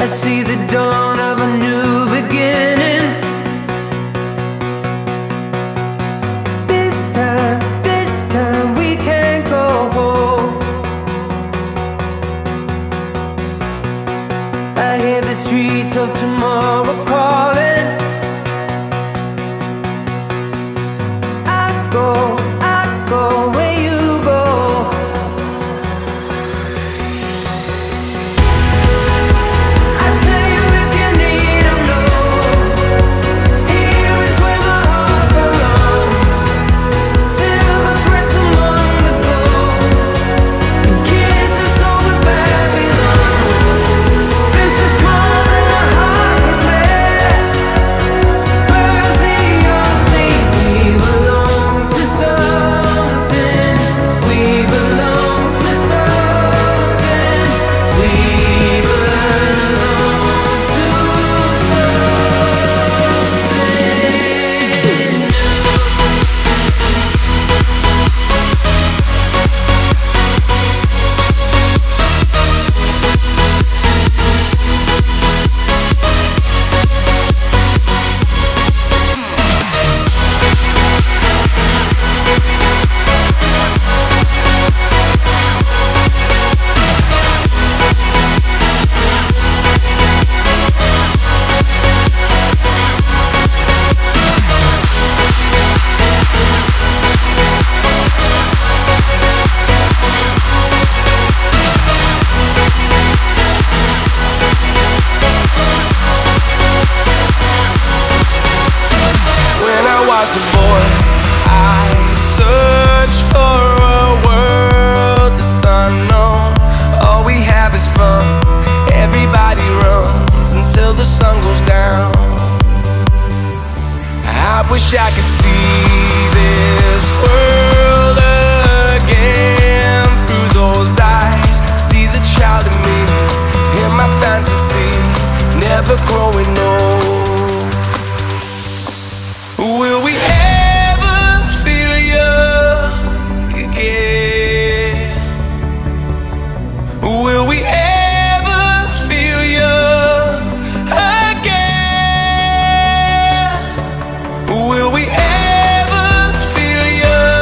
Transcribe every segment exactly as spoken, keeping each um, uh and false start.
I see the dawn of a new beginning. This time, this time we can't go home. I hear the streets of tomorrow calling. I go, I go where you go. I tell you if you need to know, here is where my heart belongs. Silver threads among the gold, and kisses over Babylon. This is more than a heart can bear. Birds the only, we belong to something. We belong to something. We belong to When I was a boy, I searched for a world that's unknown. All we have is fun. Everybody runs until the sun goes down. I wish I could see this world again through those eyes. See the child in me, in my fantasy, never growing old. Will we ever feel young again? Will we ever feel young again? Will we ever feel young?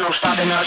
no stopping us.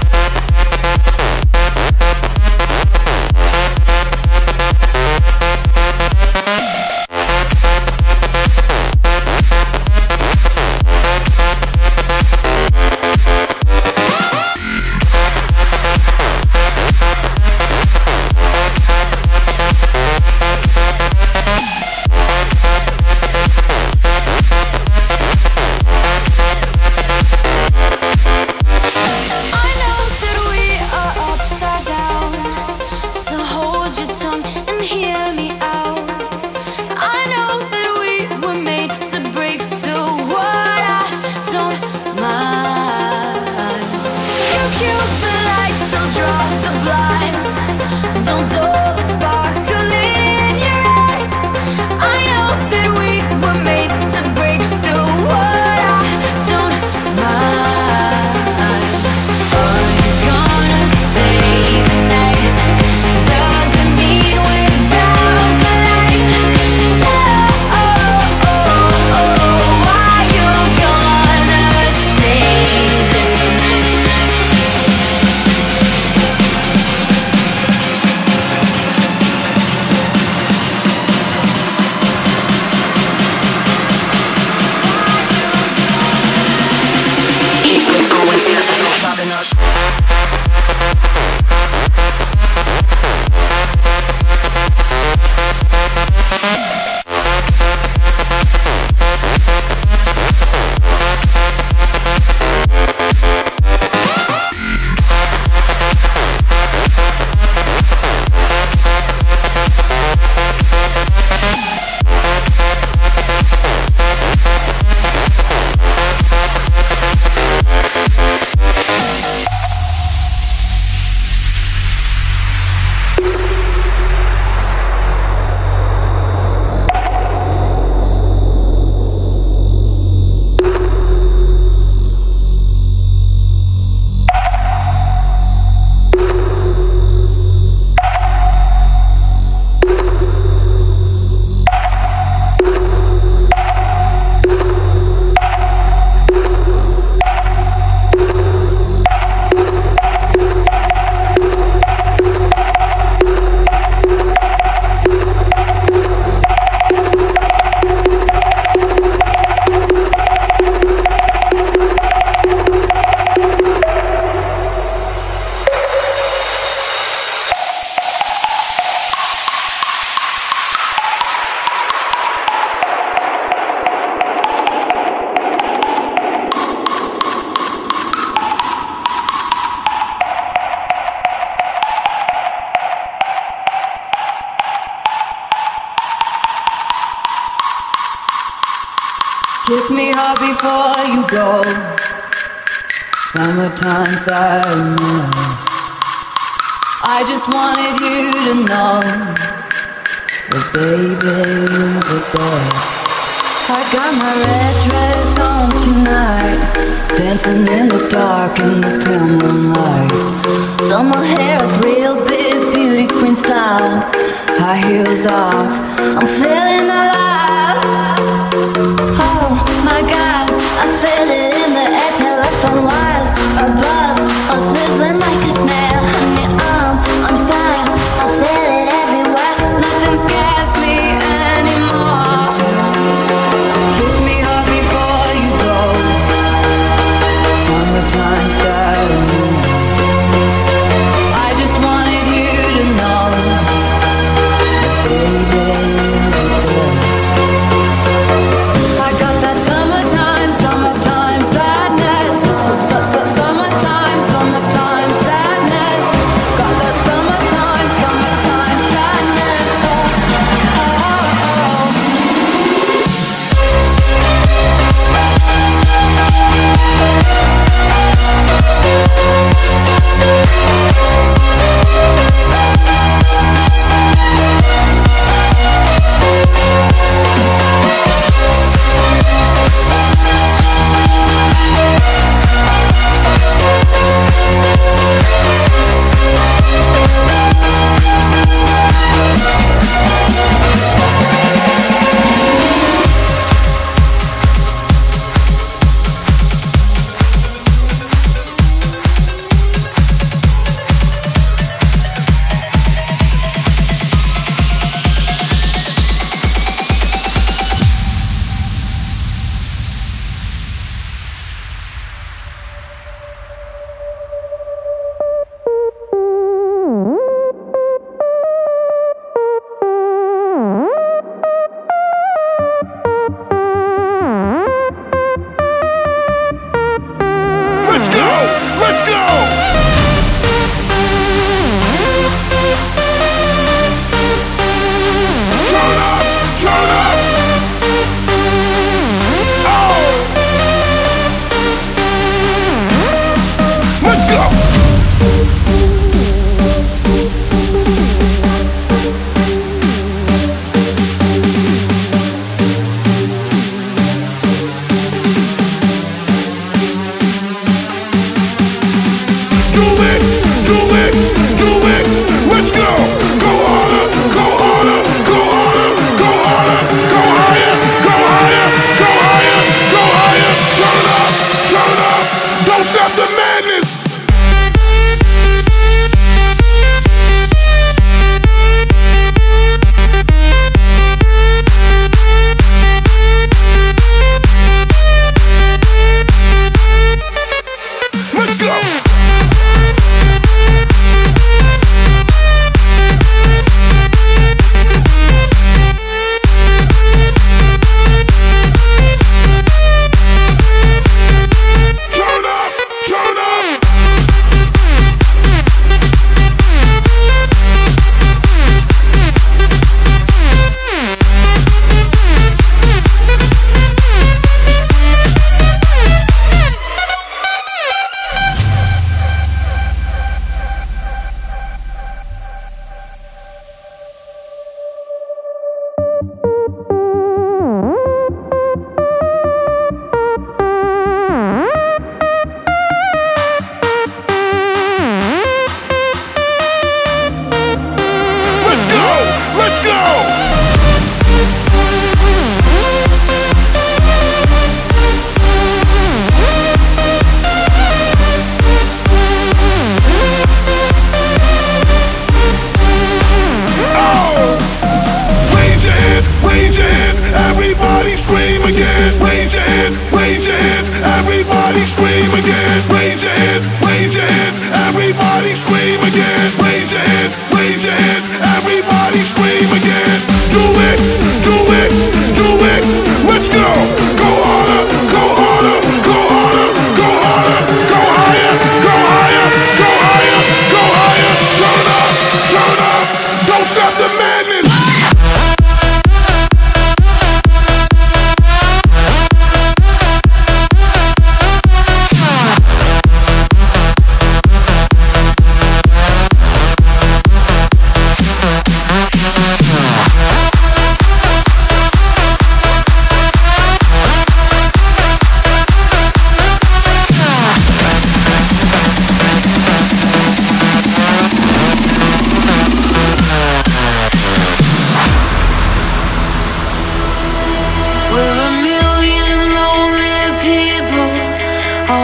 Kiss me hard before you go. Summertime sadness. I just wanted you to know that baby, you're the best. I got my red dress on tonight, dancing in the dark in the pale moonlight. Done my hair up real big, beauty queen style. High heels off, I'm feeling alive. Oh my God, I feel it in the air. Telephone wires above, all sizzling like a snail. Honey, I'm on fire, I feel it everywhere. Nothing scares me anymore. Kiss me hard before you go. Summertime sadness. I just wanted you to know that baby, you're the best.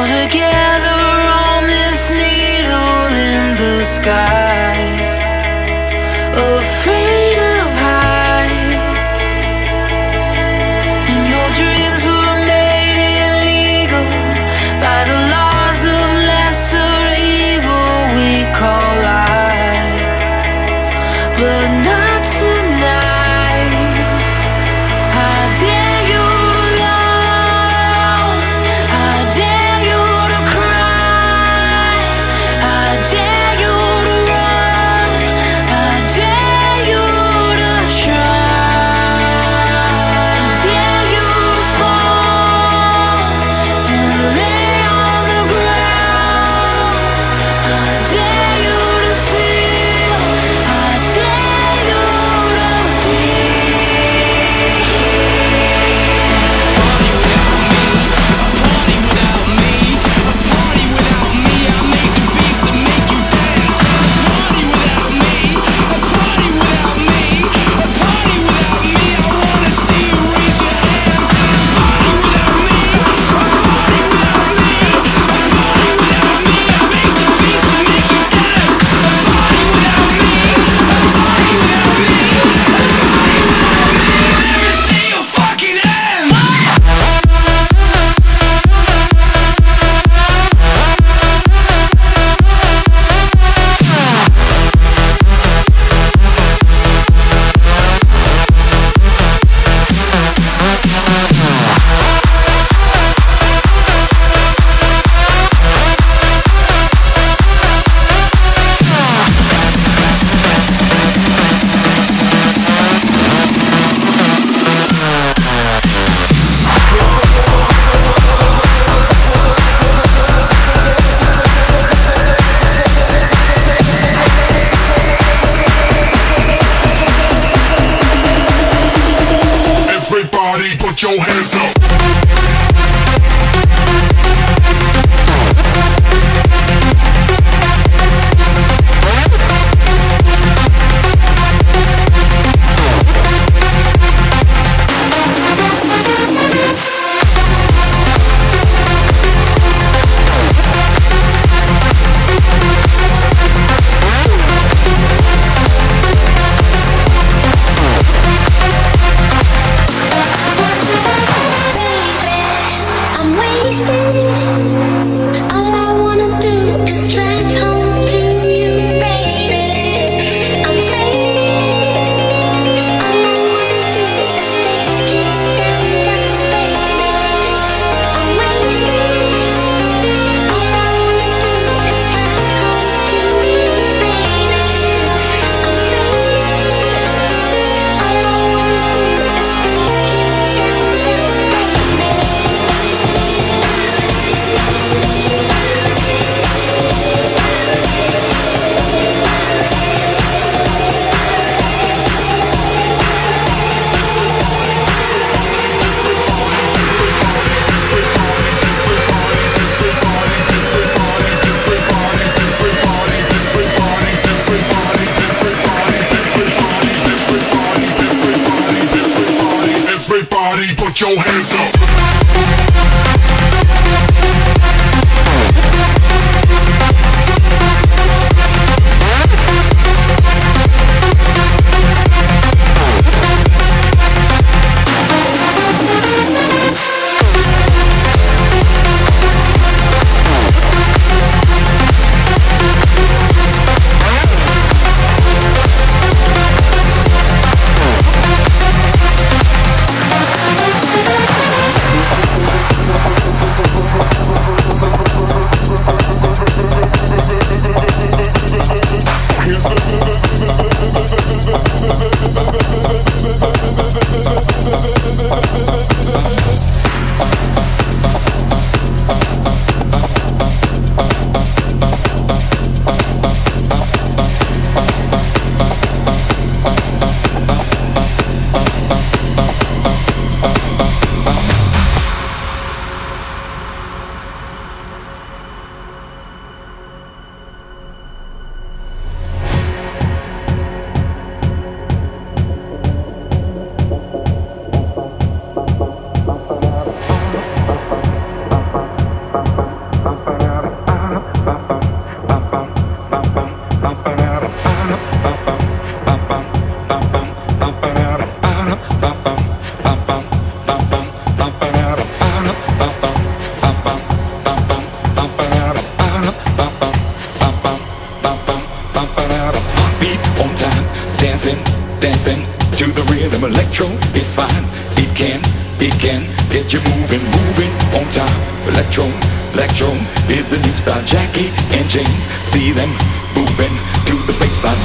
all together on this needle in the sky, afraid of heights. And your dreams were made illegal by the laws of lesser evil we call life, but not tonight. I dare you to love, I dare you to cry, I dare you to run, I dare you to try, I dare you to fall and lay on the ground, I dare you to feel, I dare you to be. Everybody put your hands up. I'm wasted. All I wanna do is drive home to you, baby. I'm faded. All I wanna do is take you downtown, baby. I'm wasted. All I wanna do is drive home to you, baby. I'm faded. All I wanna do is take you Everybody put your hands up. Heartbeat on time, dancing, dancing to the rhythm. Electro is fine, it can, it can get you moving, moving on time. Electro, electro is the new style. Jackie and Jane, see them moving to the baseline.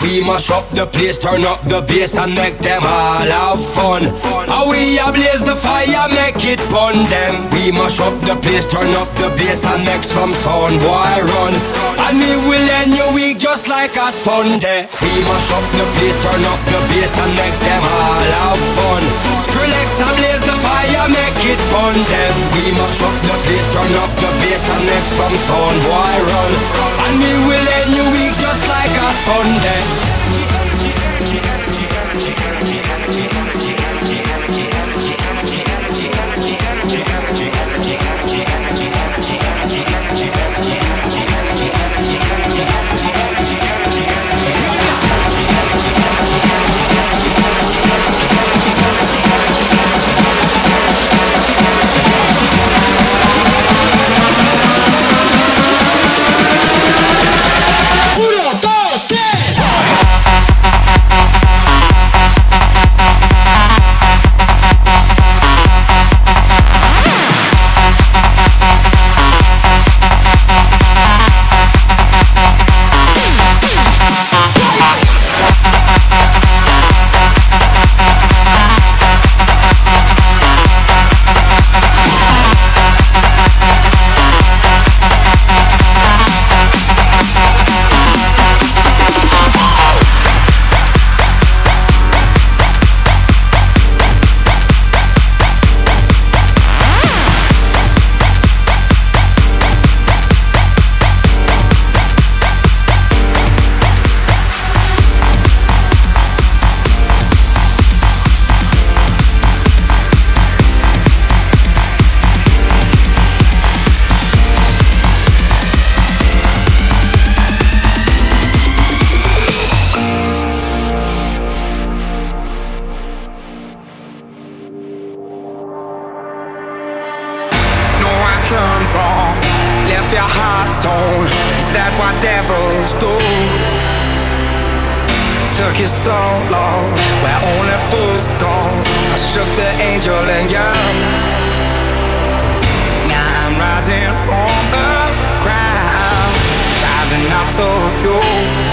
We mash up the place, turn up the bass and make them all have fun. And we ablaze the fire, make it pun them. We mash up the place, turn up the bass and make some sound, boy run. And me will end your week just like a Sunday. We mash up the place, turn up the bass and make them all have fun. Skrillex ablaze the fire, make it pun them. We mash up the place, turn up the bass and make some sound, boy run. And me will end your week just like a Sunday. Took you so long, where only fools go. I shook the angel and young. Now I'm rising from the crowd, rising up to you.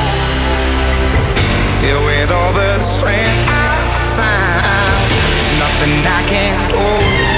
Filled with all the strength I find, there's nothing I can't do.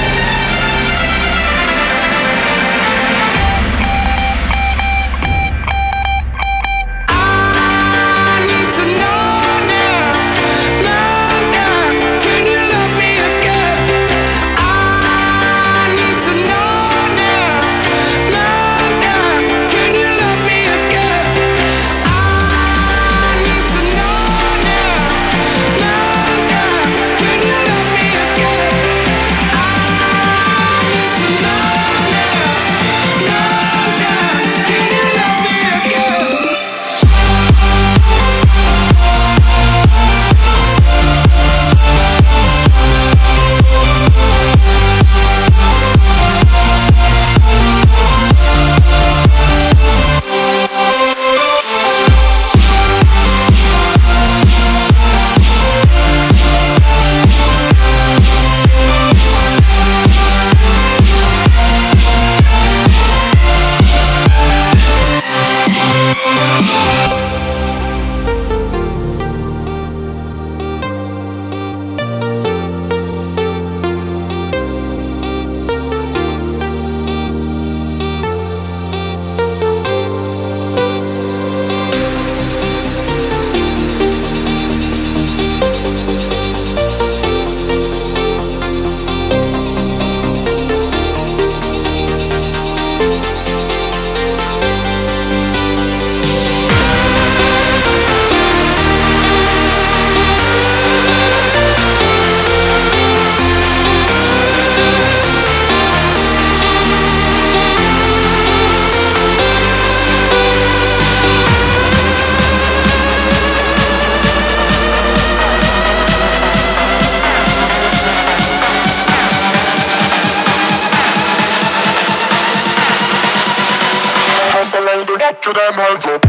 Get to them hands up.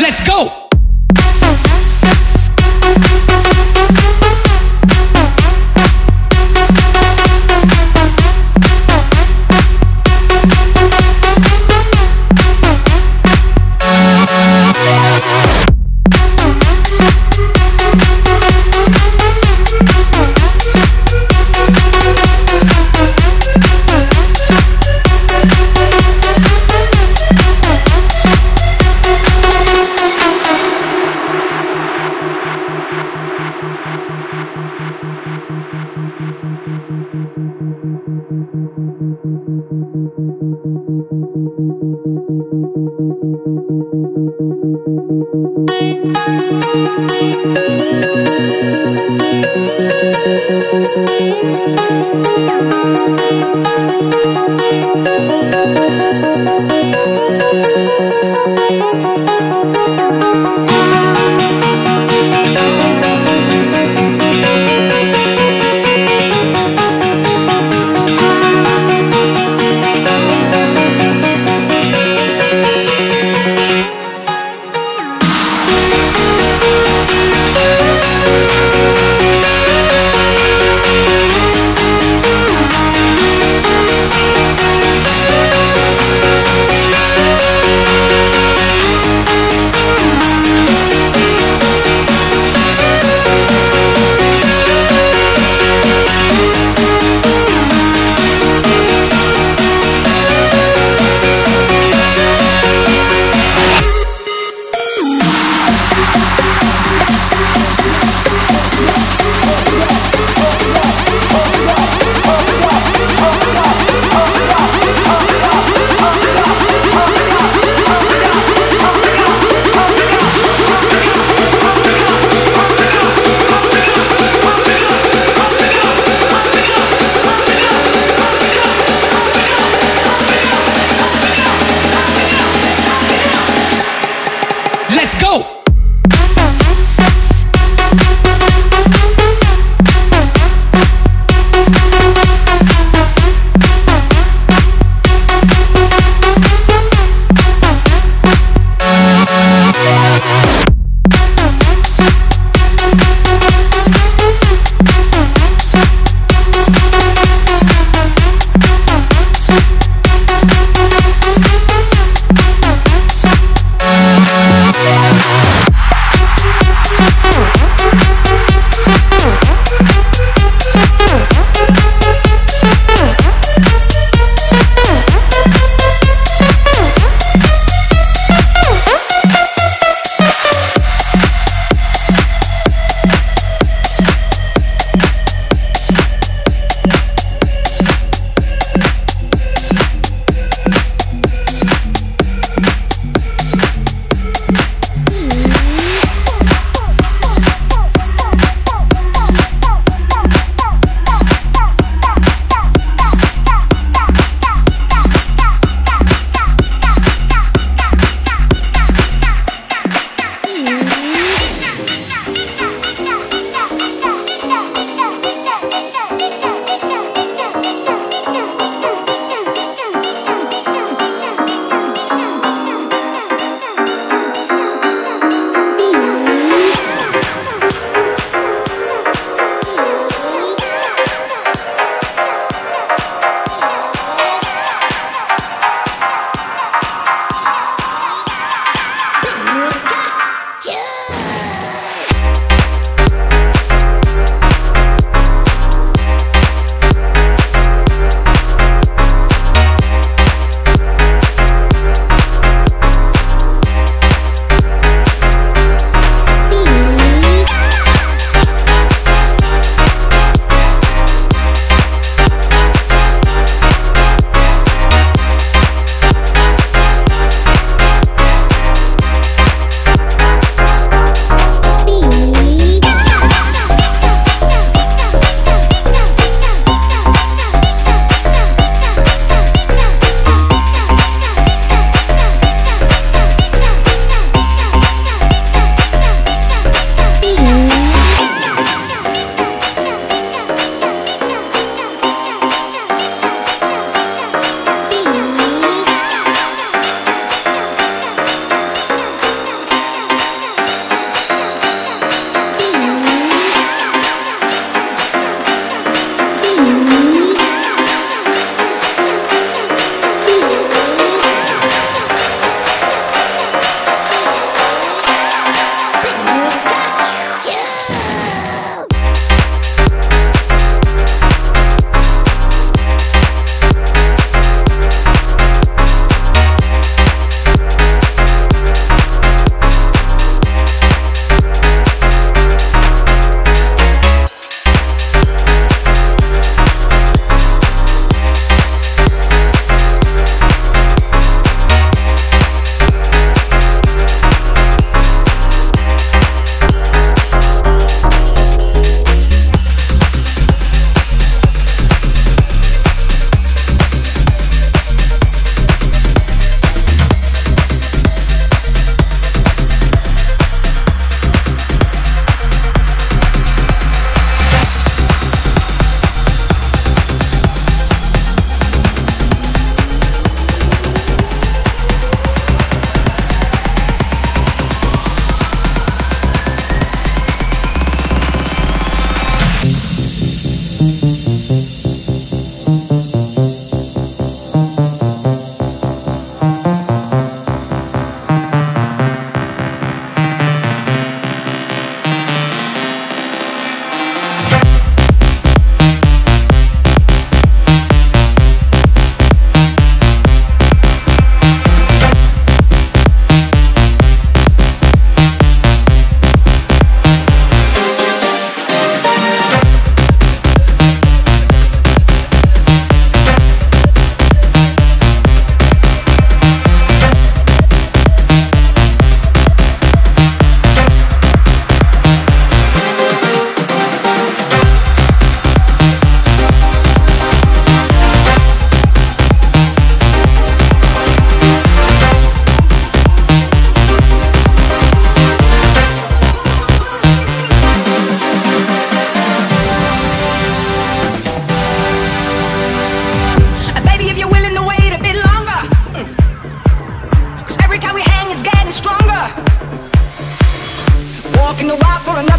Let's go!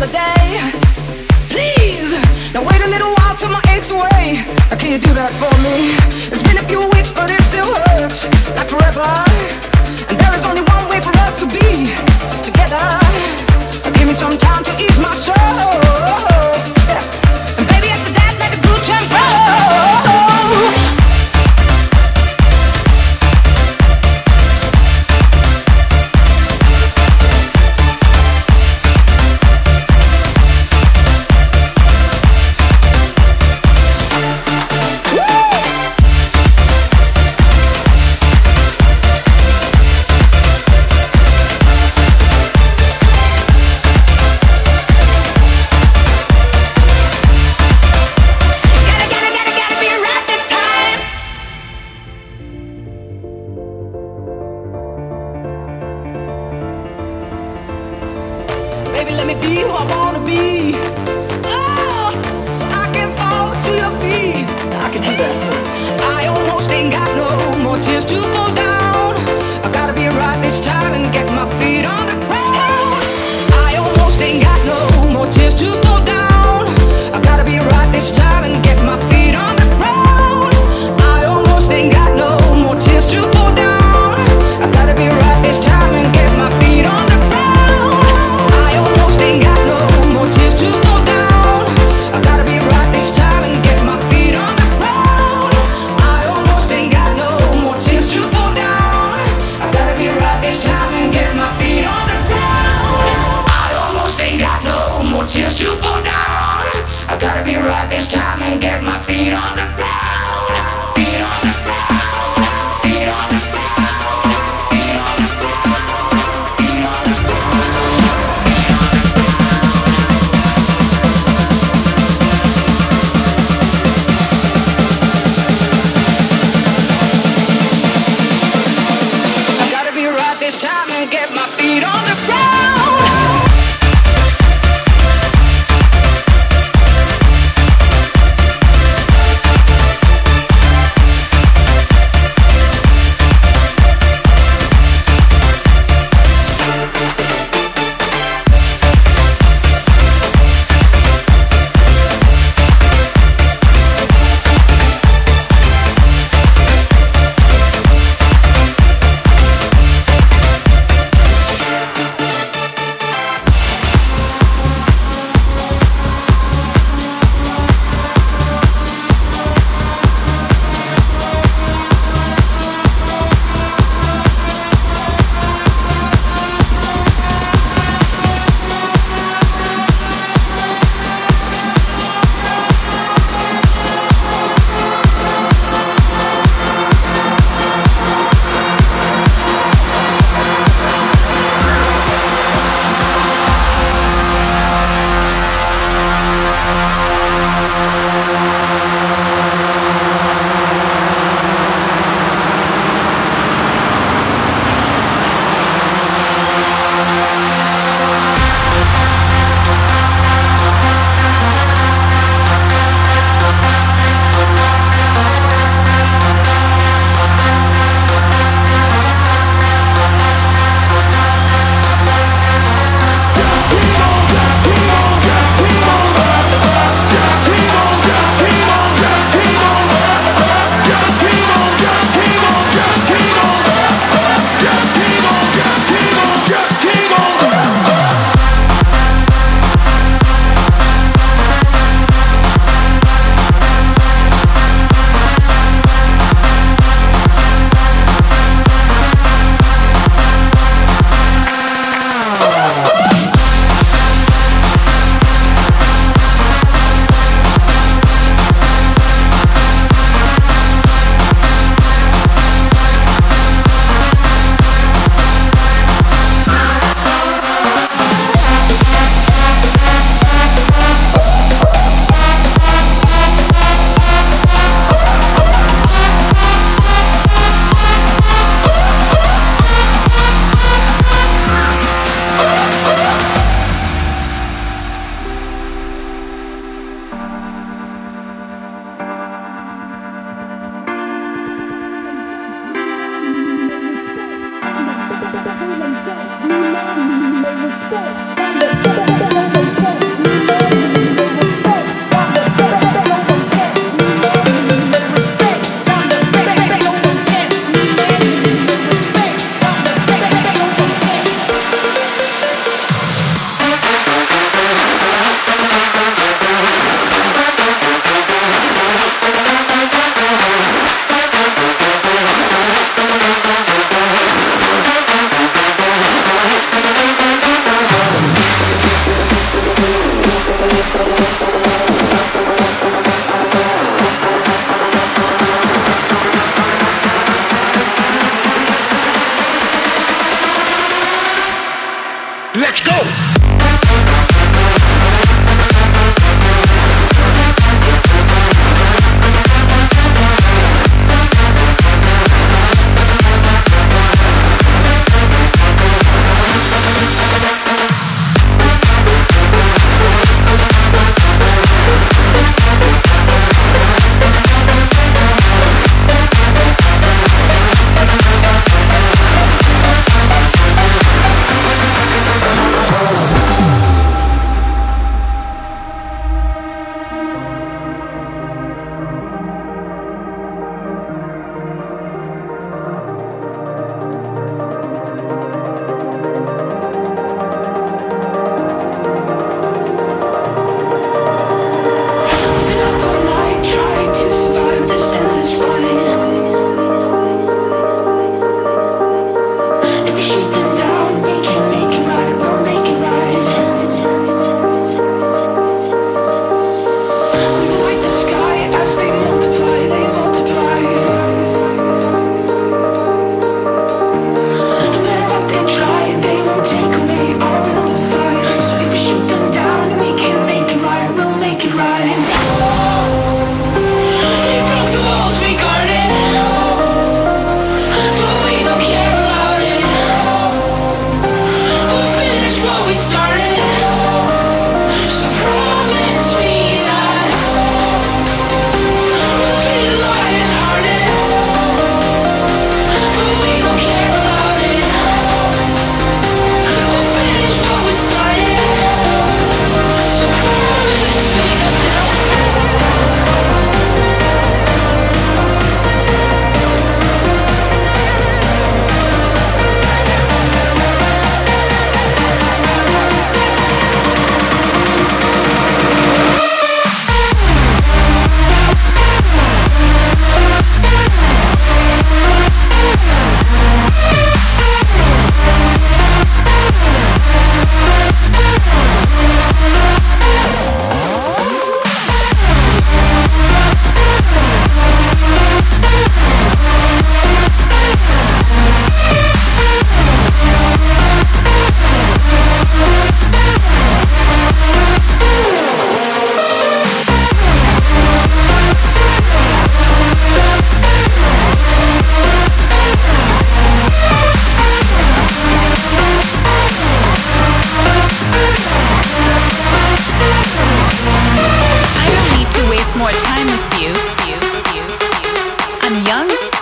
the day. Please, now wait a little while till my aches away. Now can you do that for me? It's been a few weeks but it still hurts like forever. And there is only one way for us to be together. Now give me some time to ease my soul. Yeah. And baby after that let the good time roll. Baby, let me be who I wanna be. Oh, so I can fall to your feet. I can do that for you. I almost ain't got no more tears to fall down. I gotta be right this time and get my feet on the ground. I almost ain't got no more tears to fall down. I gotta be right this time and get my feet on the ground. I almost ain't got no more tears to fall down. I gotta be right this time and get my feet on the ground. Ain't got no more tears to fall down. I gotta be right this time and get my feet on the ground. I almost ain't got no more tears to fall down. I gotta be right this time and get my feet on the ground. I almost ain't got no more tears to fall down. I gotta be right this time and get my feet on the ground. Feet on the ground. Feet on the ground. Feet on the ground. Feet on the ground. This time and get my feet on the ground. Respect.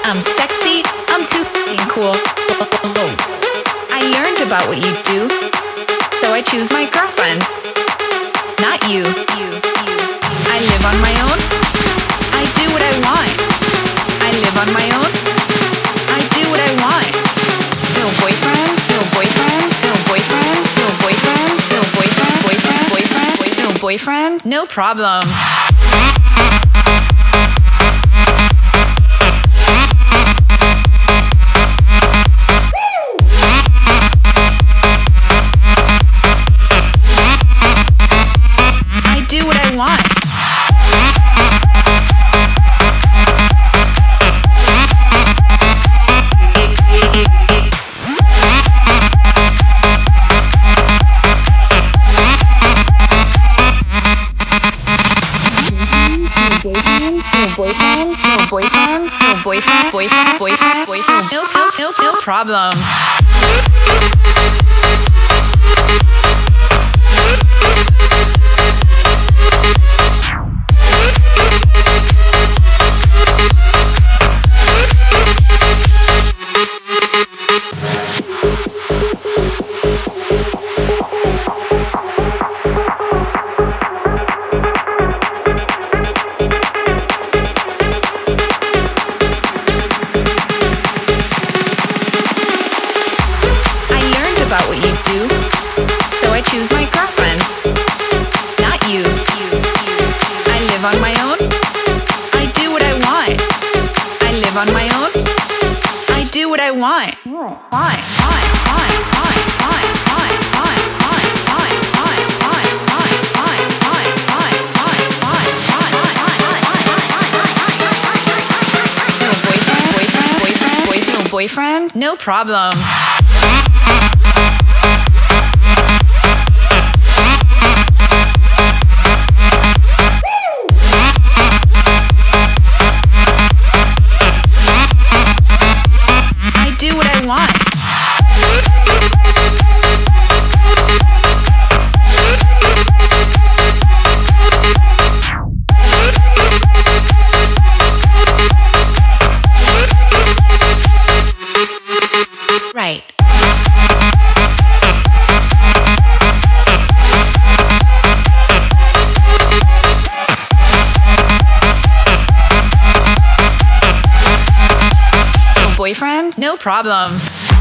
I'm sexy, I'm too f***ing cool. I learned about what you do, so I choose my girlfriends. Not you, you, you. I live on my own. I do what I want. I live on my own. I do what I want. No boyfriend, no boyfriend, no boyfriend, no boyfriend, no boyfriend, boyfriend, boyfriend, boyfriend, no boyfriend, no problem. Do what I want. No boyfriend, no boyfriend, no boyfriend, boyfriend, boyfriend, boyfriend, no, no, no, no problem. About what you do, so I choose my girlfriends. Not you, you, you. I live on my own. I do what I want. I live on my own. I do what I want. Fine, fine, fine, fine, fine, fine, fine, fine, fine, fine, fine, fine, fine, fine, fine, fine, fine, fine. No boyfriend, boyfriend, boyfriend, boyfriend, no boyfriend, no problem. Do what I want. Right. No boyfriend? No problem.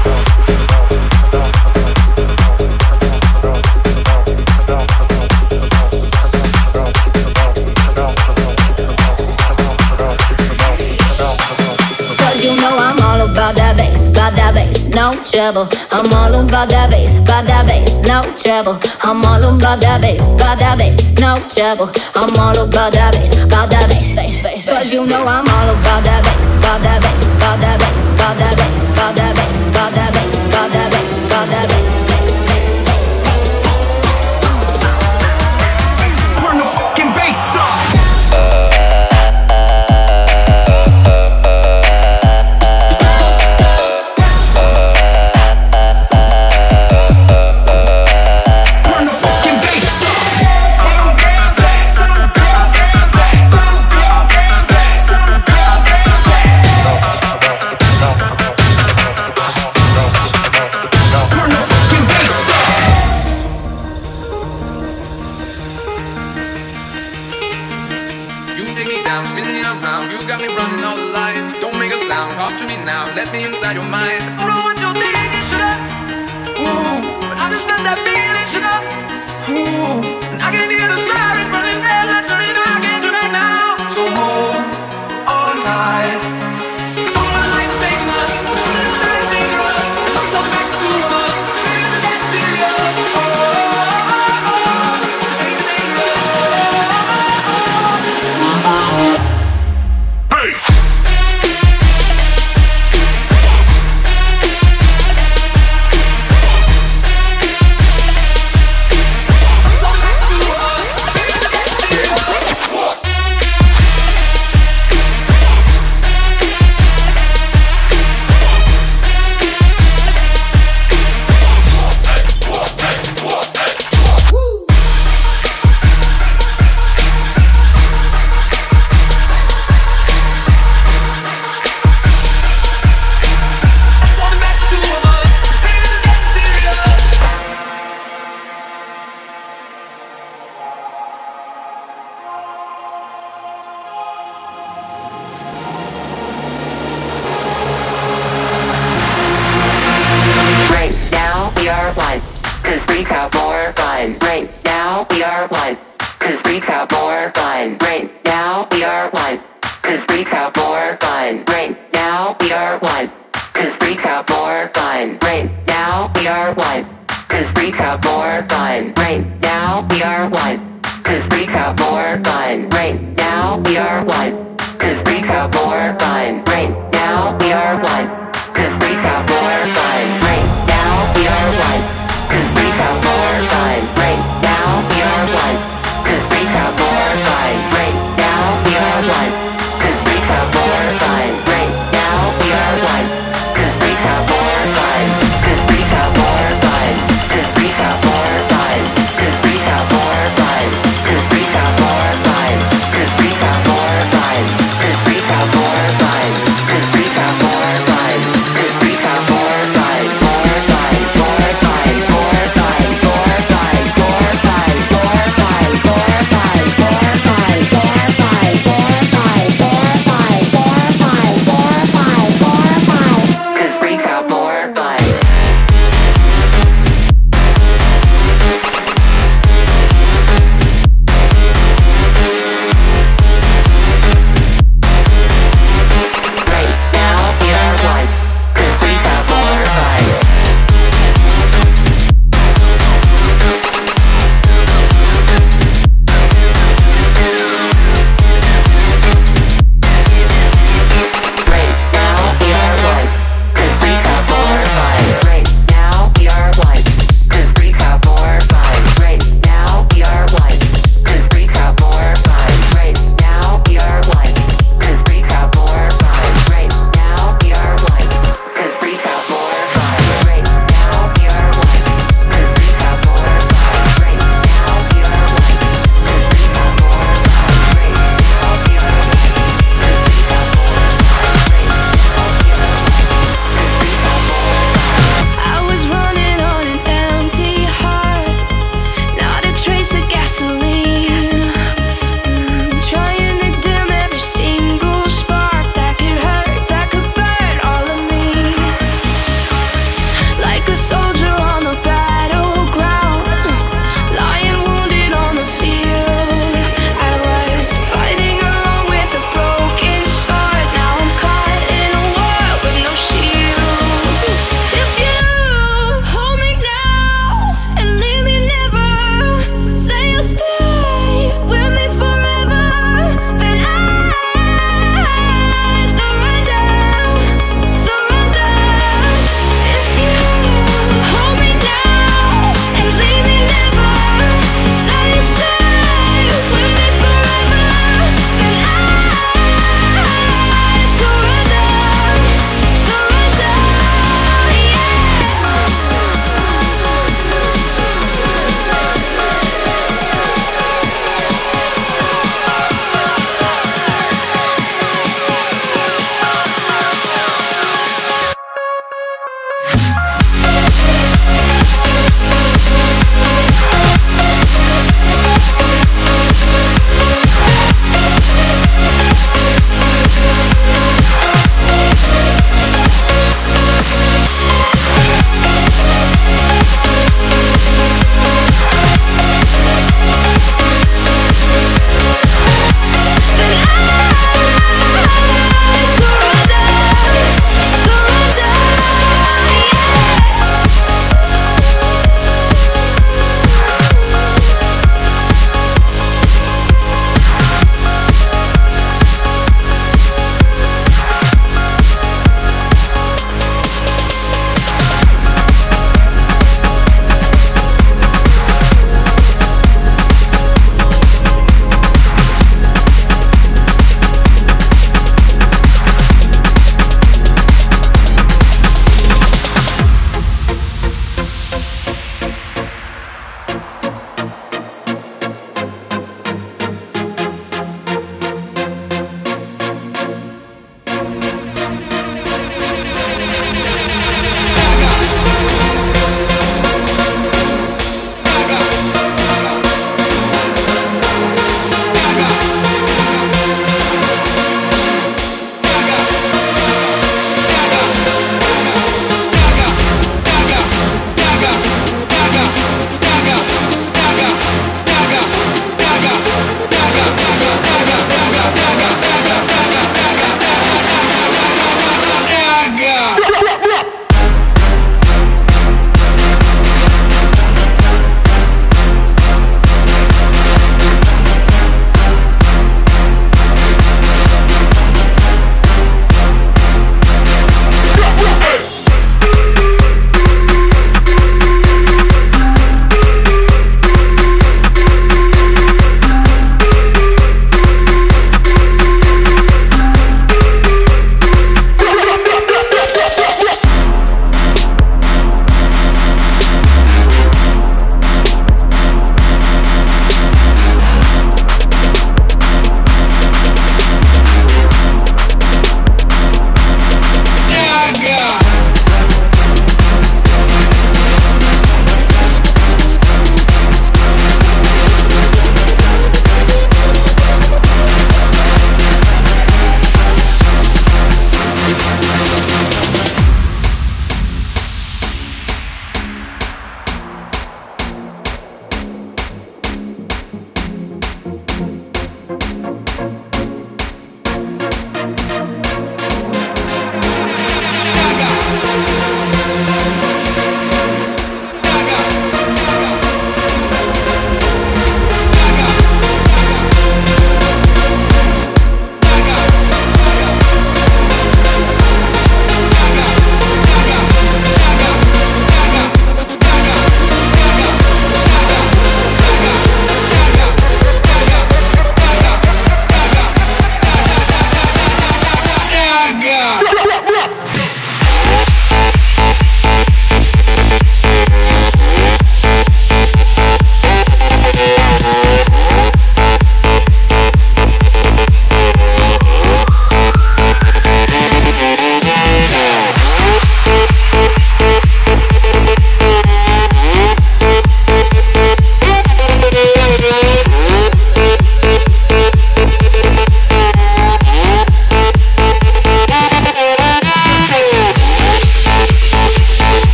You know I'm all about that bass, about that bass, no trouble. I'm all about that bass, about that bass, no trouble. I'm all about that bass, about that bass, no trouble. I'm all about that bass, about that bass, bass, bass. Cause you know I'm all about that bass, about that bass, about that bass, about that bass, about that bass, about that bass, about that bass, about that bass, bass, bass, bass. Turn the fucking bass up. Let me inside your mind. I don't know what you're thinking, sugar. Ooh, but I just got that feeling, sugar. Ooh, and I can hear the sirens running red lights turning. I can't do that now. So hold on tight. Don't let life take us. Don't let life take us. Let's come back to us. Baby, that's serious. Oh, oh, oh, oh. Baby, dangerous. Oh, oh, oh. Hey. freaks have more fun. Right now we are one. Cause freaks have more fun. Right now we are one. Cause freaks have more fun. Right now we are one. Cause freaks have more fun. Right now we are one. Cause freaks have more fun. Right now we are one. Cause freaks have more fun. Right now we are one. Cause freaks have more fun. Right now we are one. Cause freaks have more fun. Right now we are one. Cause freaks have more fun. Right now we are one. Cause freaks have more fun. Right now we are one. Cause freaks have more fun. Right now we are one. Cause freaks have more fun. Cause freaks have more fun. Cause freaks have more fun. Cause freaks have more fun. Cause freaks have more fun. Cause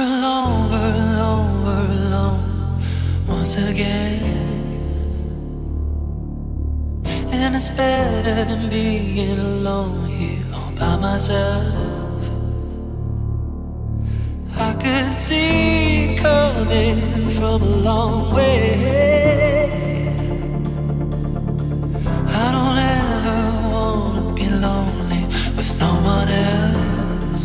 alone, we're alone, we're alone once again. And it's better than being alone here all by myself. I could see it coming from a long way. I don't ever wanna be lonely with no one else.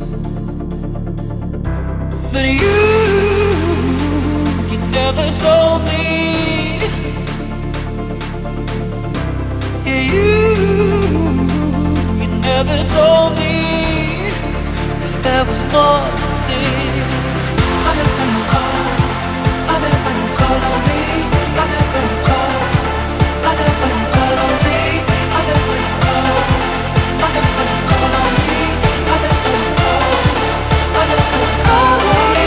But you, you never told me. Yeah, you, you never told me that there was more than this. I never knew call, I never knew call on me. I never knew call, I never knew call on me. I never knew call, I never knew call on me. I never knew call, I never knew call on me.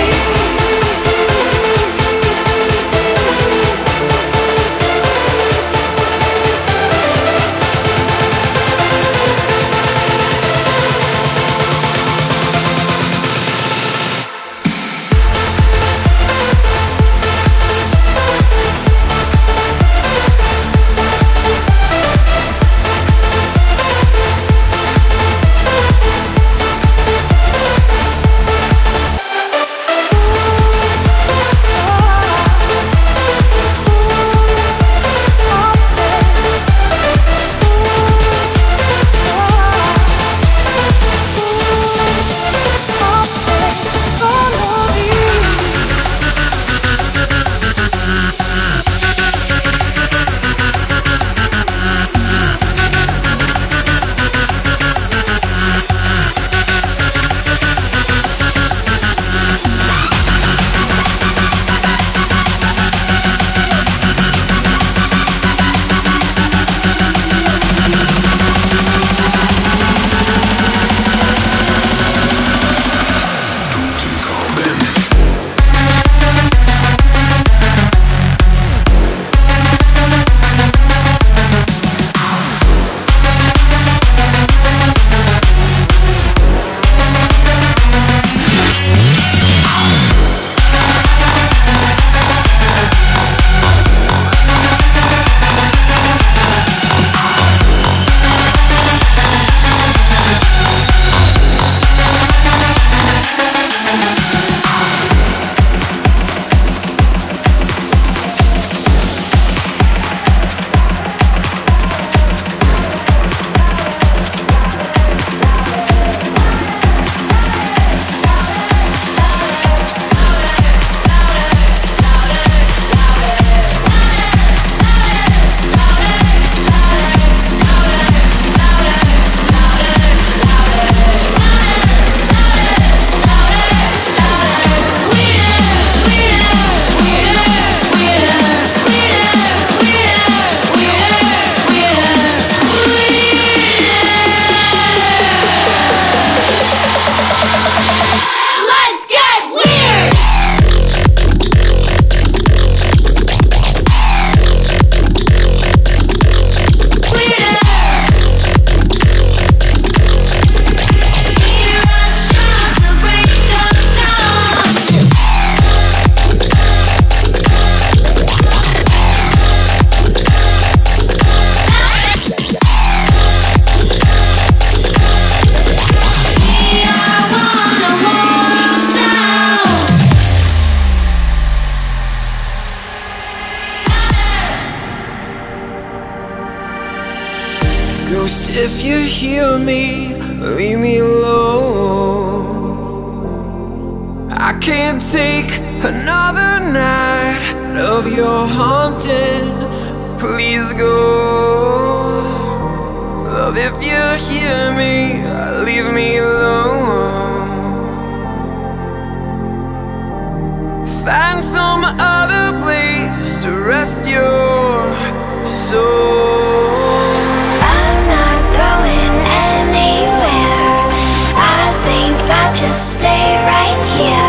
Ghost, if you hear me, leave me alone. I can't take another night of your haunting. Please go. Love, if you hear me, leave me alone. Find some other place to rest your soul. Just stay right here.